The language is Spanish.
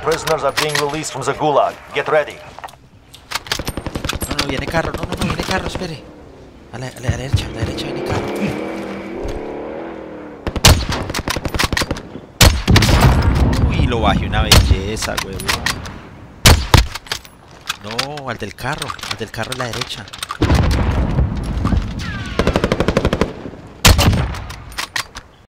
Prisoners are being released from the Gulag. Get ready. No, no, viene carro. No, viene carro, espere. A la derecha viene carro. Uy, lo bajé, una belleza, huevón. No, al del carro a la derecha.